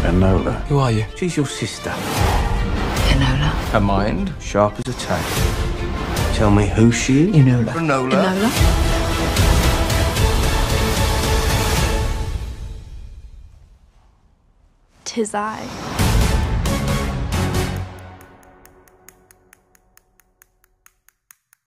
Enola. Who are you? She's your sister. Enola. Her mind, sharp as a tack. Tell me who she is. Enola. Enola. Enola. "'Tis I."